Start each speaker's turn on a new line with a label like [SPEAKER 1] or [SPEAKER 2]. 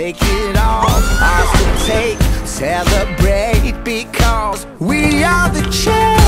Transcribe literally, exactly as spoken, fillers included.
[SPEAKER 1] take it all, ours to take. Celebrate because we are the champions.